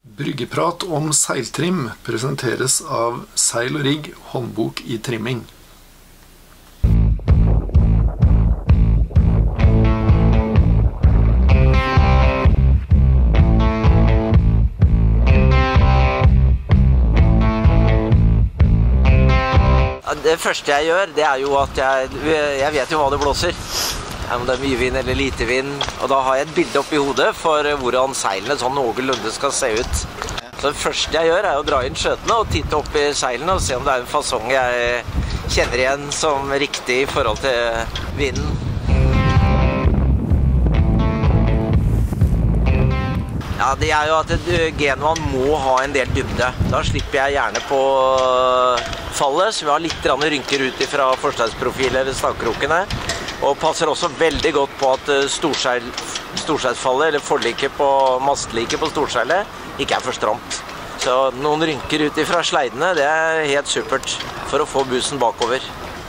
Bryggeprat om seiltrim presenteres av Seil og Rigg, håndbok i trimming. Det første jeg gjør, det er jo at jeg vet jo hva det blåser. Om det er mye vind eller lite vind, og da har jeg et bilde opp i hodet for hvordan seilene sånn noenlunde skal se ut. Så det første jeg gjør er å dra inn skjøtene og titte opp i seilene og se om det er en fasong jeg kjenner igjen som riktig i forhold til vinden. Ja, det er jo at Genoaen må ha en del dybde. Da slipper jeg gjerne på fallet, så vi har litt rynker ut fra forstegsprofil eller stakkrokene. Og passer også veldig godt på at storseilsfallet, eller forliket på mastliket på storseilet, ikke er for stramt. Så noen rynker ut fra sleidene, det er helt supert for å få bussen bakover.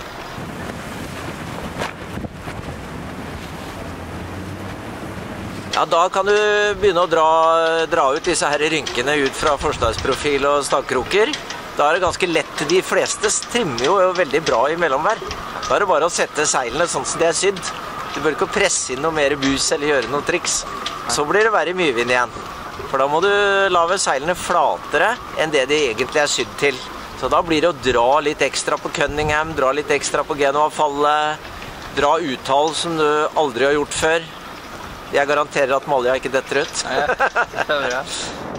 Ja, da kan du begynne å dra ut disse her rynkene ut fra forstegsprofil og stakkroker. Da er det ganske lett. De fleste trimmer jo veldig bra i mellomvær. Da er det bare å sette seilene sånn som de er sydd. Du bør ikke presse inn noe mer bus eller gjøre noen triks. Så blir det verre mye vind igjen. For da må du lage seilene flatere enn det de egentlig er sydd til. Så da blir det å dra litt ekstra på Cunningham, dra litt ekstra på Genoa-fallet, dra uttall som du aldri har gjort før. Jeg garanterer at malja ikke detter ut. Ja, det er bra.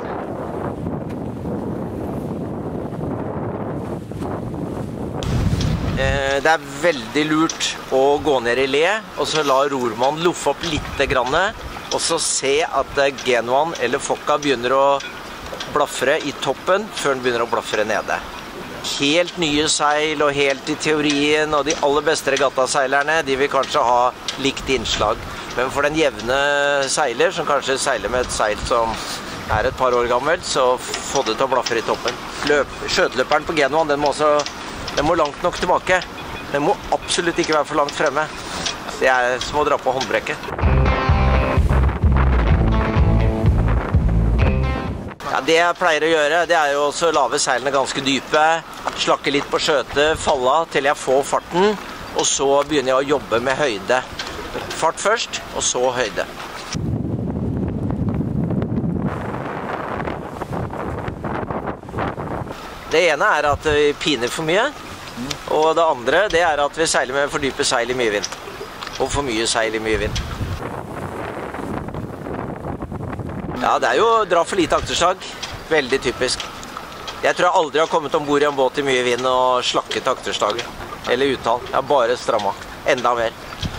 Det er veldig lurt å gå ned i le, og så la rormannen luffe opp litt grann, og så se at Genoaen eller fokka begynner å blafre i toppen før den begynner å blafre nede. Helt nye seil og helt i teorien, og de aller beste regattaseilerne, de vil kanskje ha likt innslag. Men for den jevne seiler, som kanskje seiler med et seil som er et par år gammelt, så få det til å blafre i toppen. Skjøteløperen på Genoaen, den må langt nok tilbake. Den må absolutt ikke være for langt fremme. Det er som å dra på håndbrekket. Ja, det jeg pleier å gjøre, det er jo også å lave seilene ganske dype, slakke litt på skjøtet, falle av til jeg får farten, og så begynner jeg å jobbe med høyde. Fart først, og så høyde. Det ene er at vi piner for mye, og det andre det er at vi seiler med for dype seil i mye vind. Og for mye seil i mye vind. Ja, det er jo å dra for lite akterslag. Veldig typisk. Jeg tror jeg aldri har kommet ombord i en båt i mye vind og slakket akterslaget. Eller uttall. Jeg har bare strammet. Enda mer.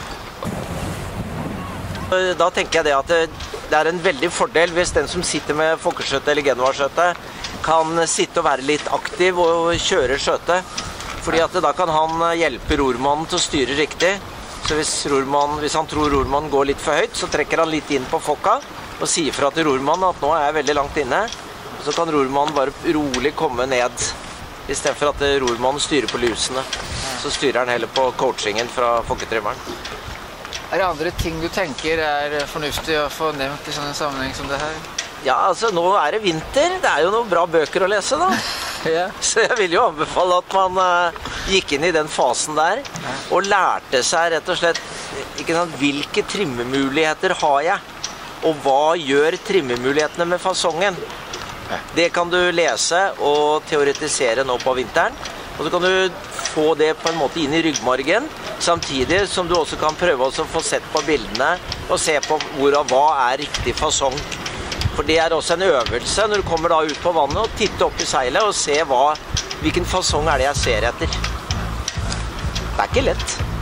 Da tenker jeg det at det er en veldig fordel hvis den som sitter med fokkeskjøte eller Genoa-skjøte kan sitte og være litt aktiv og kjøre skjøte. Fordi at da kan han hjelpe rormannen til å styre riktig. Så hvis han tror rormannen går litt for høyt, så trekker han litt inn på fokka og sier fra til rormannen at nå er jeg veldig langt inne. Så kan rormannen bare rolig komme ned, i stedet for at rormannen styrer på lusene. Så styrer han heller på coachingen fra fokketrimmeren. Er det andre ting du tenker er fornuftig å få nevnt i sånne sammenheng som det her? Ja, altså nå er det vinter. Det er jo noen bra bøker å lese da. Ja. Så jeg vil jo anbefale at man gikk inn i den fasen der, og lærte seg rett og slett ikke sant, hvilke trimmemuligheter har jeg, og hva gjør trimmemulighetene med fasongen. Det kan du lese og teoretisere nå på vinteren, og så kan du få det på en måte inn i ryggmargen, samtidig som du også kan prøve å få sett på bildene og se på hva er riktig fasong. For det er også en øvelse når du kommer da ut på vannet og titter opp i seilet og se hvilken fasong er det jeg ser etter. Det er ikke lett.